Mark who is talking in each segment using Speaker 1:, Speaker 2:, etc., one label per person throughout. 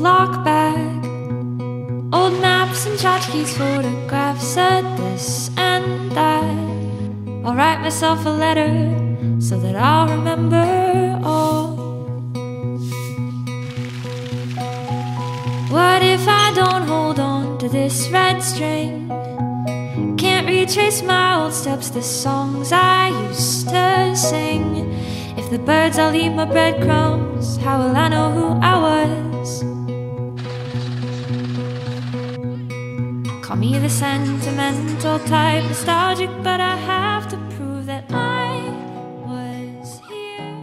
Speaker 1: lock bag, old maps and tchotchkes, photographs said this and that. I'll write myself a letter so that I'll remember all. What if I don't hold on to this red string? Can't retrace my old steps, the songs I used to sing. If the birds all eat my breadcrumbs, how will I know who I was? Call me the sentimental type, nostalgic, but I have to prove that I was here.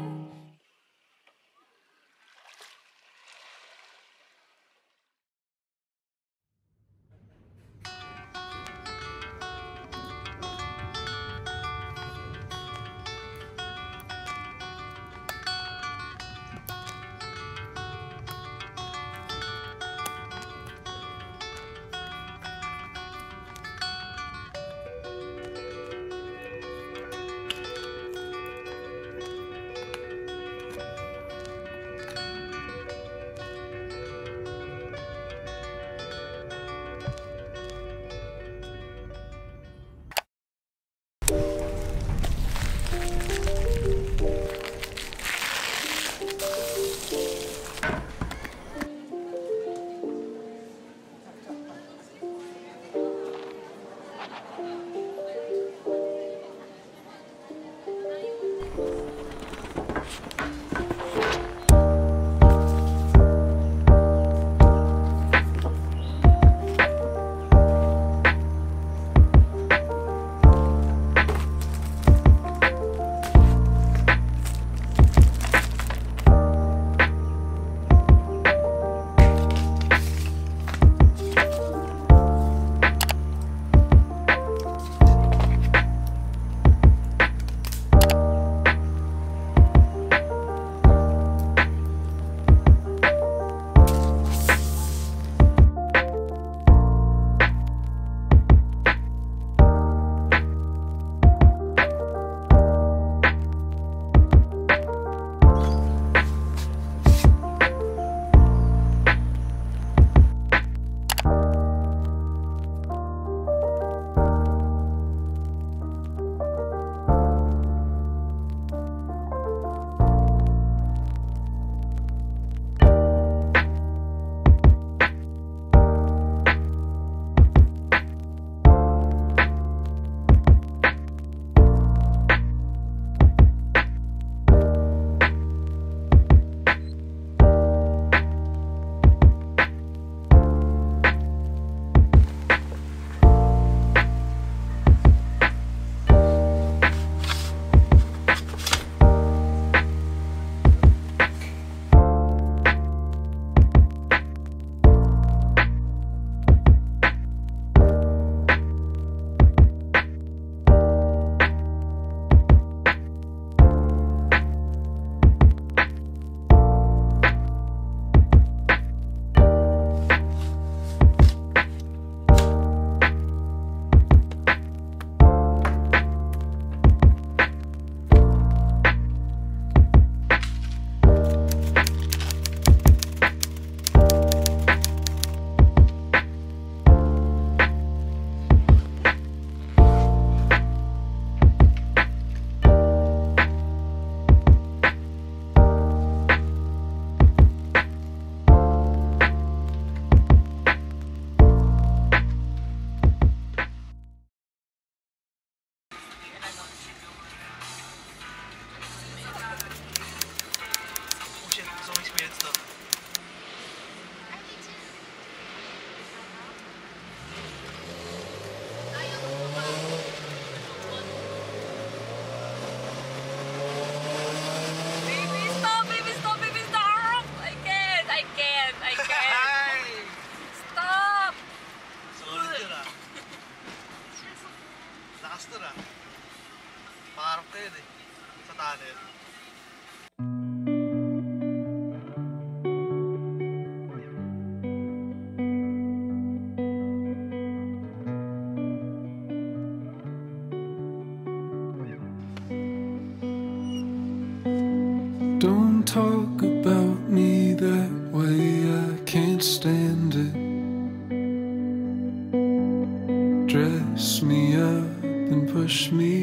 Speaker 2: Don't talk about me that way, I can't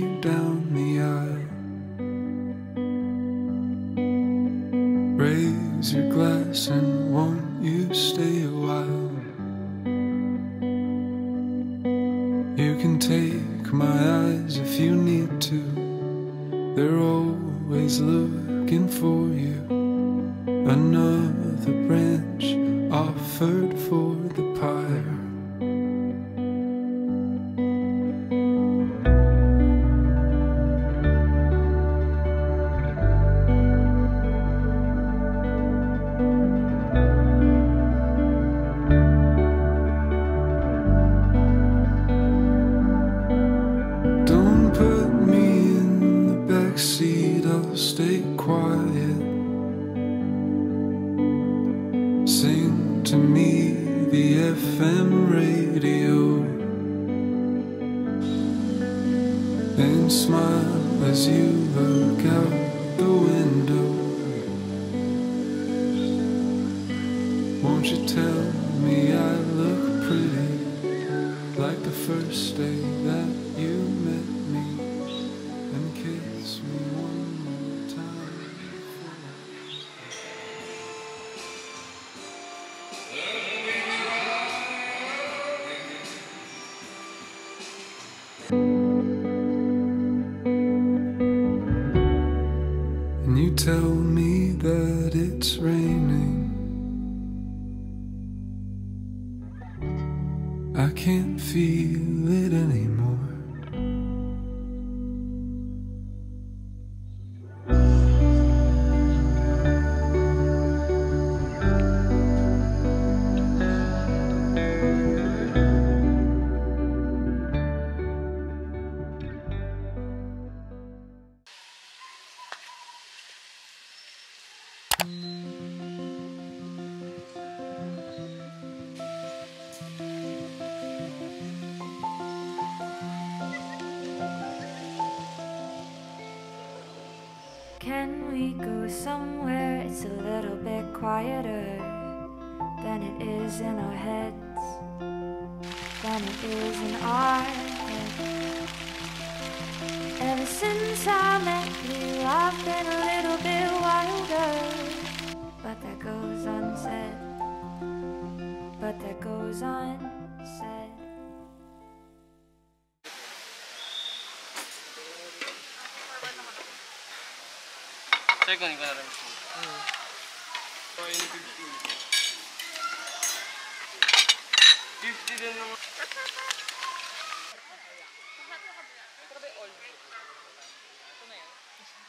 Speaker 2: you down the aisle. Raise your glass and won't you stay a while? You can take my eyes if you need to. They're always looking for you. Another branch offered for the pyre. Don't put me in the backseat, I'll stay quiet. Sing to me the FM radio and smile as you look out the window. Won't you tell me I look pretty, like the first day that you met me, and kiss me one more time before. And you tell me that it's raining. I can't feel it anymore.
Speaker 1: Can we go somewhere it's a little bit quieter than it is in our heads, than it is in our heads? Ever since I met you, I've been a little bit wilder, but that goes unsaid, but that goes unsaid.
Speaker 3: Second ka na rin. So, ini 50. 50 din naman. Grabe all. Ito na yan.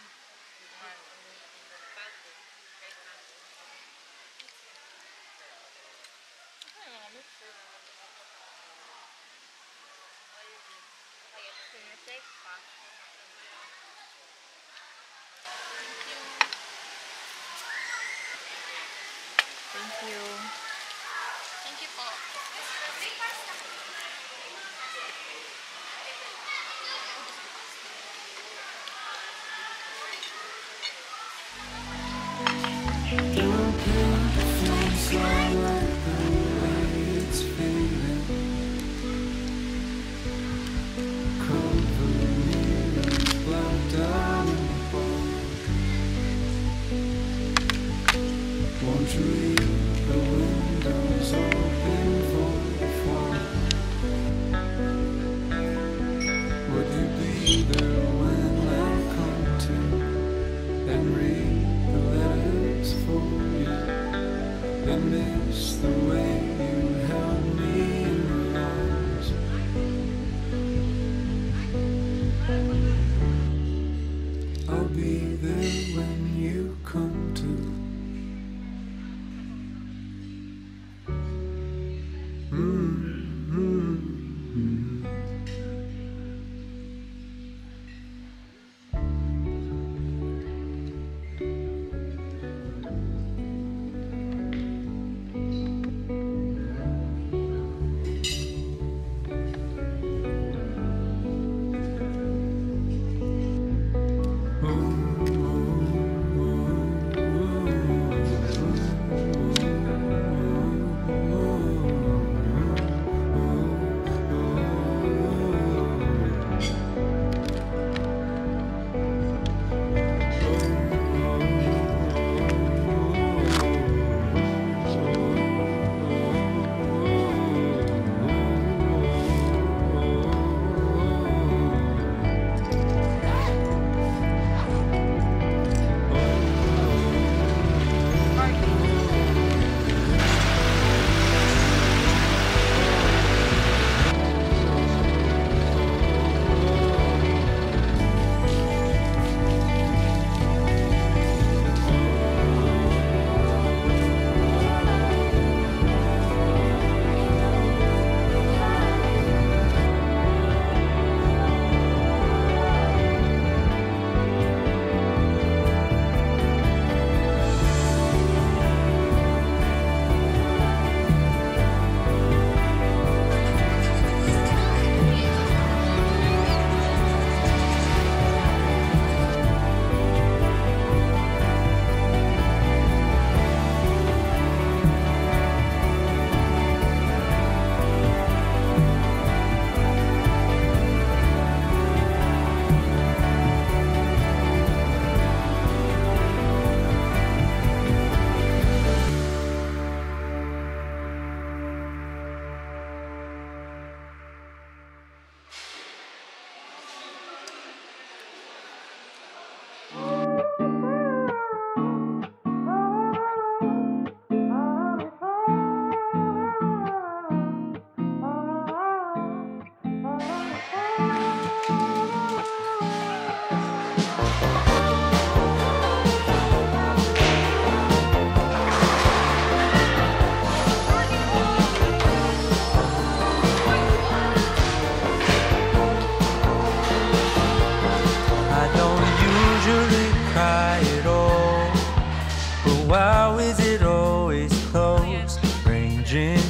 Speaker 3: Ito yung mga mixer. Sinesek pa. Thank you. Thank you po.
Speaker 2: Cover me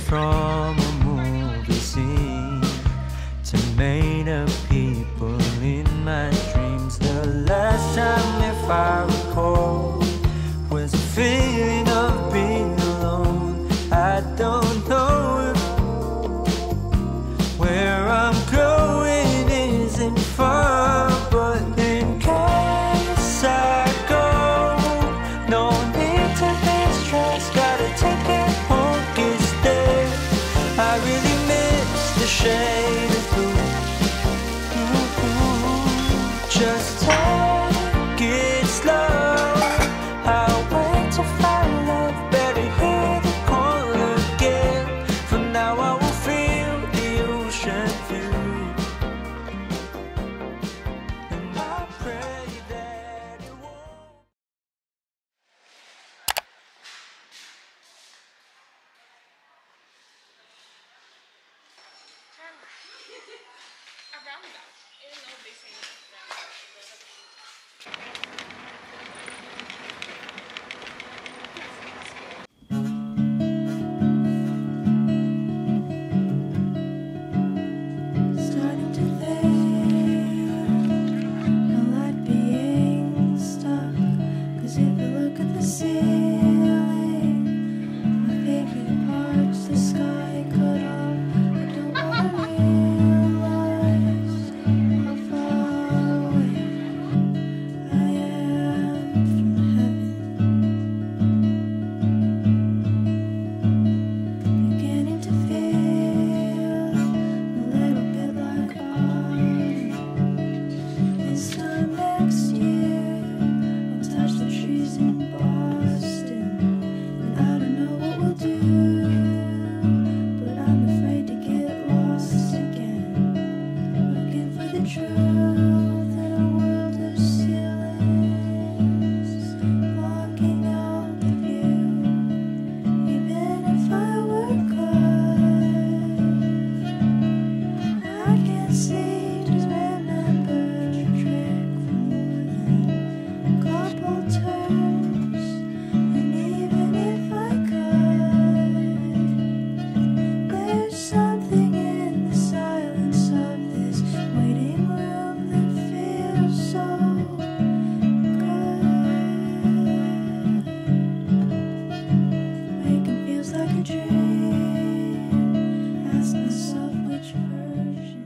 Speaker 4: from a movie scene to made up people in my dreams. The last time, if I recall, was a feeling of being alone. I don't know if where I'm going isn't far, but in case I go, no need to be stressed. Gotta take it home, it's there. I really miss the shade of blue. Just take it slow. I'll wait to find love. Better hear the call again. For now I will feel the ocean view, and I pray that it won't.
Speaker 1: Starting to think I like being stuck. 'Cause if you look at the ceiling, my favorite part's the sky cut off. I don't wanna realize how far away I am from heaven. Beginning to feel a little bit like autumn. This time next year, I'll touch the trees in Boston, and I don't know what we'll do, but I'm afraid to get lost again, looking for the truth in a world of ceilings, blocking out the view. Even if I were good, I can't seem to remember a trick for more than a couple turns. And even if I could, there's something in the silence of this waiting room that feels so good. Waking feels like a dream. Ask myself which version.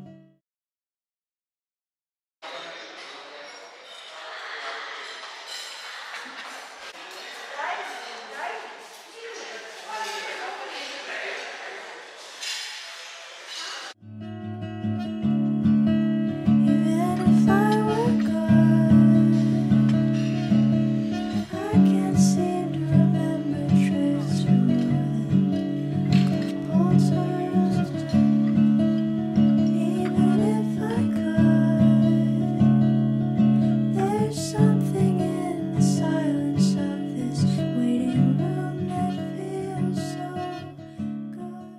Speaker 1: Even if I were good, I can't seem to remember tricks for more than a couple turns. Even if I could, there's something in the silence of this waiting room that feels so good.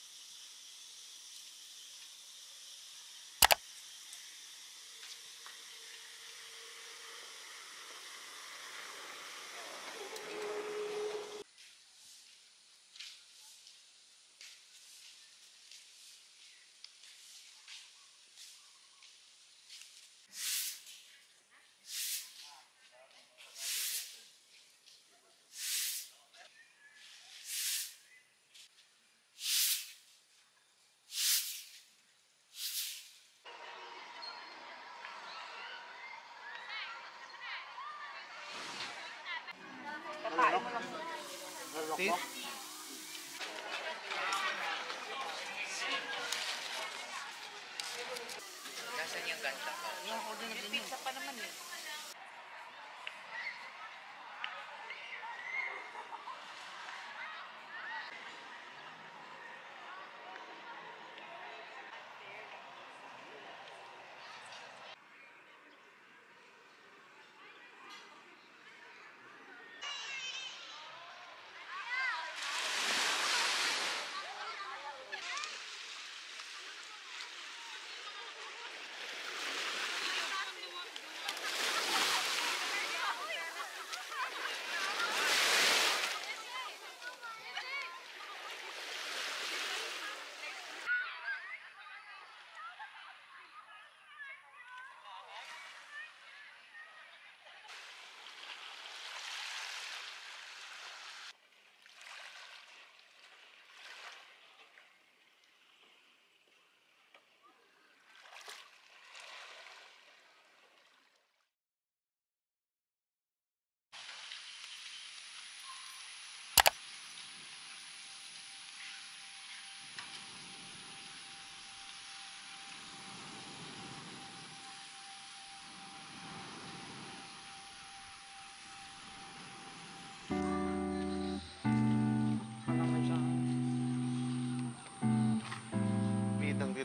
Speaker 5: Nasaan yung ganta ko? Yung pizza pa naman eh.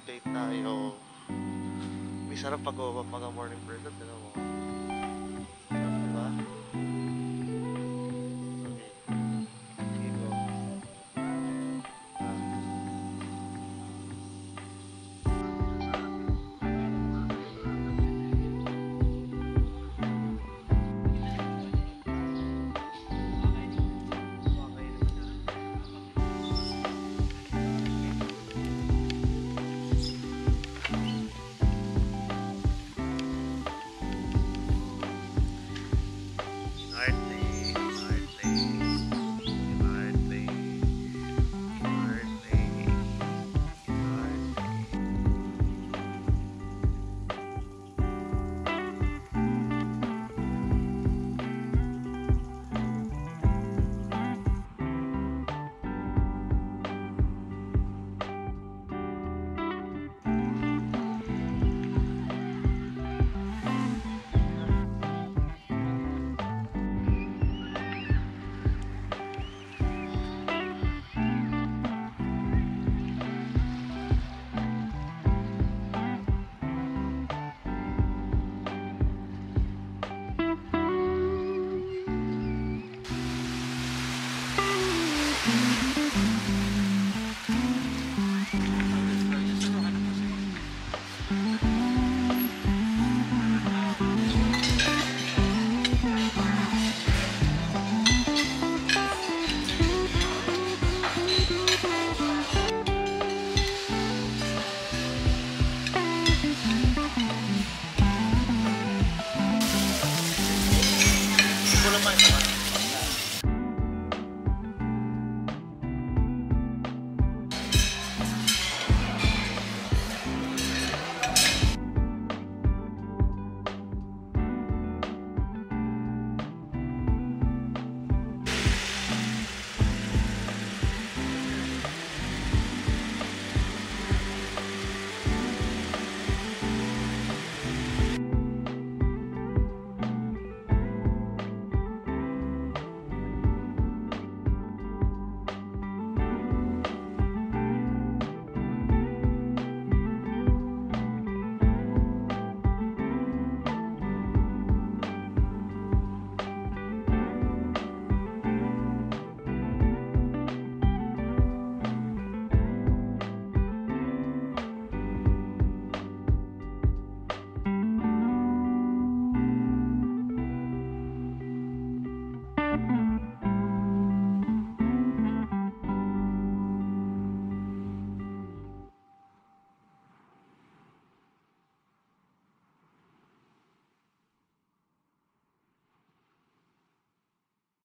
Speaker 6: update tayo. May sarap pag-uwa mga morning bird.